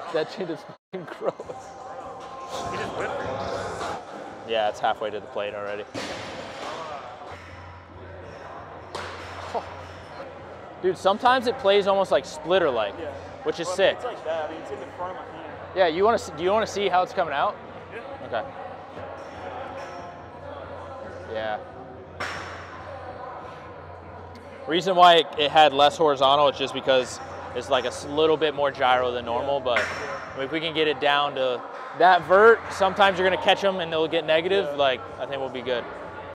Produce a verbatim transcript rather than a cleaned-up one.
That shit is fucking gross. He just whipped it. Yeah, it's halfway to the plate already. Oh. Dude, sometimes it plays almost like splitter-like, Yeah. which is well, sick. It's like that. I mean, it's in the front of my hand. Yeah, you want to? Do you want to see how it's coming out? Yeah. Okay. Yeah. Reason why it, it had less horizontal is just because it's like a little bit more gyro than normal, yeah. but I mean, if we can get it down to that vert, sometimes you're gonna catch them and they'll get negative, yeah. like I think we'll be good.